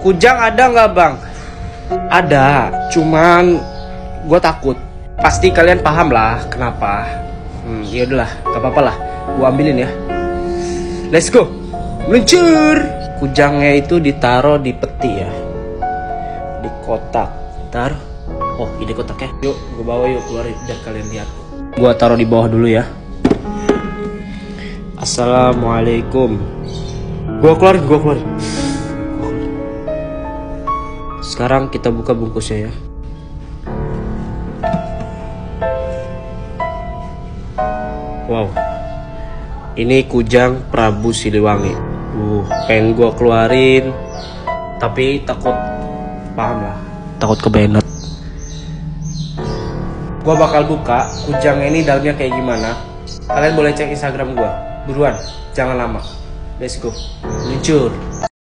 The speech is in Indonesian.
Kujang ada nggak bang? Ada, cuman gue takut. Pasti kalian paham lah kenapa. Ya udahlah, gak apa-apa lah. Gue ambilin ya. Let's go, meluncur. Kujangnya itu ditaruh di peti ya, di kotak. Taruh. Oh, ini kotaknya. Yuk, gue bawa yuk, keluarin biar kalian lihat. Gue taruh di bawah dulu ya. Assalamualaikum. Gue keluarin. Sekarang kita buka bungkusnya ya. Wow, ini kujang Prabu Siliwangi. Pengen gue keluarin, tapi takut, paham lah, takut kebenet. Gue bakal buka kujangnya ini dalamnya kayak gimana. Kalian boleh cek Instagram gue. Buruan, jangan lama. Let's go, luncur.